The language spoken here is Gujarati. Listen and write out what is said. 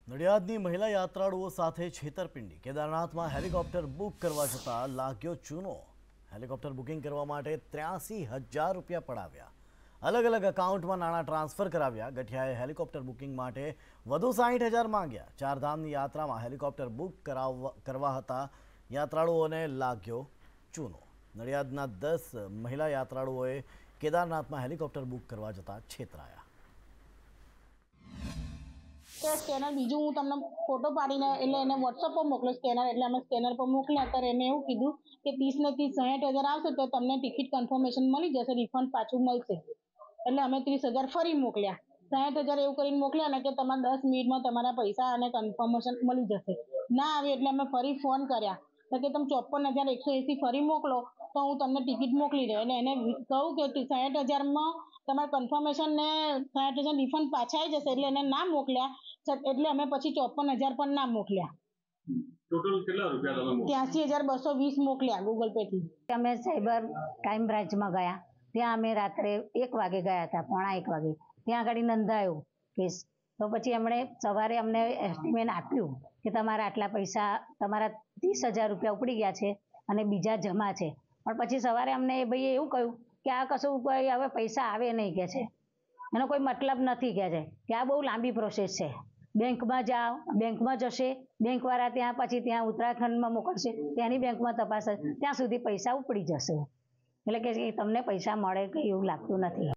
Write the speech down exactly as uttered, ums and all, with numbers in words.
નડિયાદની મહિલા યાત્રાળુઓ સાથે છેતરપિંડી। કેદારનાથમાં હેલિકોપ્ટર બુક કરવા જતાં લાગ્યો ચૂનો। હેલિકોપ્ટર બુકિંગ કરવા માટે ત્ર્યાસી હજાર રૂપિયા પડાવ્યા। અલગ અલગ એકાઉન્ટમાં નાણાં ટ્રાન્સફર કરાવ્યા। ગઠિયાએ હેલિકોપ્ટર બુકિંગ માટે વધુ સાઠ હજાર માંગ્યા। ચારધામની યાત્રામાં હેલિકોપ્ટર બુક કરાવવા કરવા હતા યાત્રાળુઓને લાગ્યો ચૂનો। નડિયાદના દસ મહિલા યાત્રાળુઓએ કેદારનાથમાં હેલિકોપ્ટર બુક કરવા જતાં છેતરાયા। स्केनर बीजू हूँ तमने फोटो पाड़ीने एटले एने व्हाट्सएप पर मोकलो स्केनर एटले अमे स्केनर पर मोकल्या त्यारे एने एवुं कीधुं के तीस ने तीस साठ हज़ार आवशे तो तमने टिकિટ कन्फर्मेशन मळी जशे रिफंड पाछुं मळशे एटले अमे तीस हज़ार फरी मोकल्या साठ हज़ार एवुं करीने मोकल्या ने के तमारा दस मिनिट में तमारा पैसा अने कन्फर्मेशन मळी जशे ना आवे एटले अमे फरी फोन कर्या तो के तमे चौप्पन हज़ार एक सौ एसी फरी मोकलो तो हूँ तमने टिकિટ मोकली दઉં एने एने कहूं के साठ हज़ार में तमारा कन्फर्मेशन ने साठ हज़ार रिफंड पाछा आई जशे एटले एने ना मोकल्या એટલે અમે પછી ચોપન હજાર પણ ના મોકલ્યા। ટોટલ કેટલા રૂપિયા તમે મોકલ્યા? ત્યાસી હજાર બસો વીસ મોકલ્યા ગૂગલ પે થી। અમે સાયબર ક્રાઇમ બ્રાન્ચમાં ગયા, ત્યાં અમે રાત્રે એક વાગે ગયા હતા, પોણા એક વાગે ત્યાં આગળ નોંધાયો કેસ। તો પછી એમણે સવારે અમને એસ્ટિમેટ આપ્યું કે તમારા આટલા પૈસા તમારા ત્રીસ હજાર રૂપિયા ઉપડી ગયા છે અને બીજા જમા છે, પણ પછી સવારે અમને એ ભાઈએ એવું કહ્યું કે આ કશું કોઈ હવે પૈસા આવે નહીં કે છે, એનો કોઈ મતલબ નથી કે છે કે આ બહુ લાંબી પ્રોસેસ છે। બેંકમાં જાઓ, બેંકમાં જશે, બેંકવાળા ત્યાં પછી ત્યાં ઉત્તરાખંડમાં મોકલશે, ત્યાંની બેંકમાં તપાસ ત્યાં સુધી પૈસા ઉપડી જશે, એટલે કે તમને પૈસા મળે કે એવું લાગતું નથી।